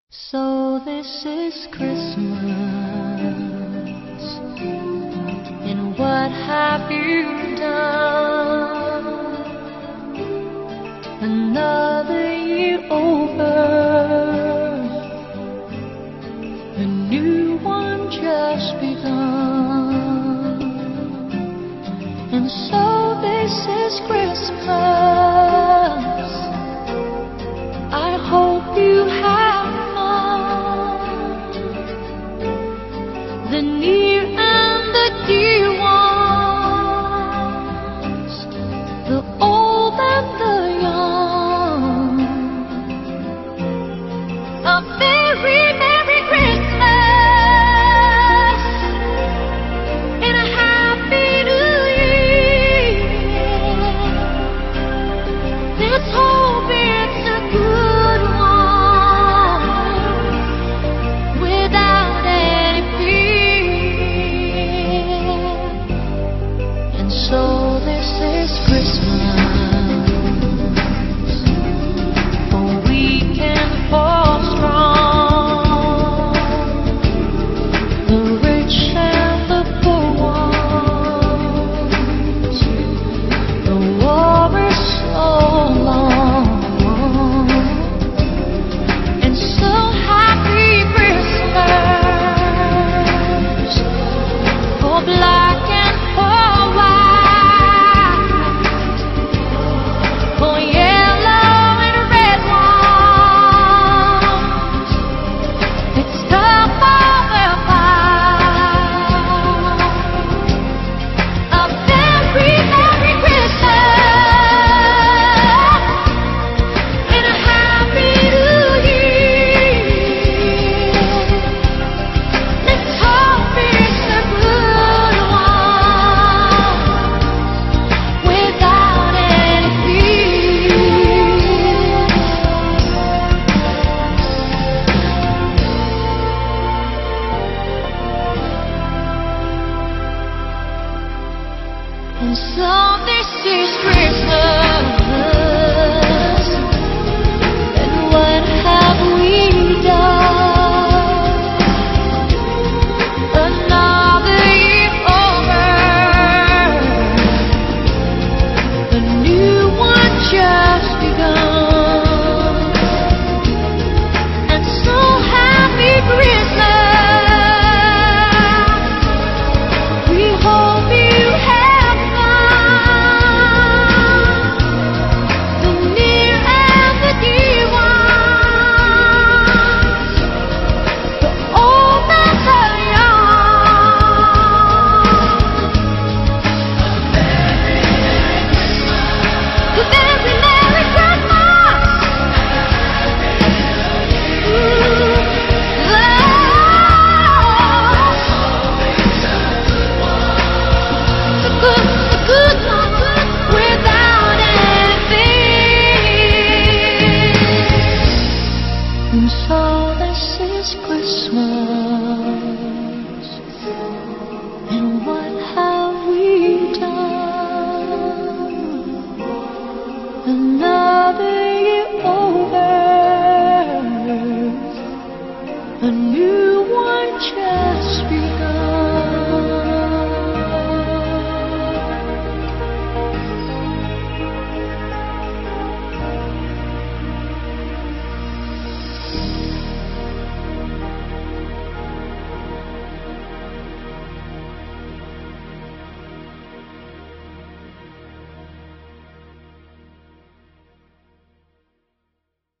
So this is Christmas, and what have you done? Another year over, a new one just begun. And so this is Christmas. I hope you have the near and the dear ones, the old and the young. A very Merry Christmas and a Happy New Year. Let's hope it's a good one without any fear. So this is Christmas, for weak and for strong, the rich and the poor ones. The war is so long, and so happy Christmas for black and for white, for yellow and red ones. It's time for the fight. A very Merry Christmas and a Happy New Year. Let's hope it's a good one without any fear. And so this is Christmas, and what have we done? Another year over, a new one just begun. And so happy Christmas, we hope you have fun. The near and the dear ones, the old and the young. The very Merry Christmas. The good one without anything. And so this is Christmas.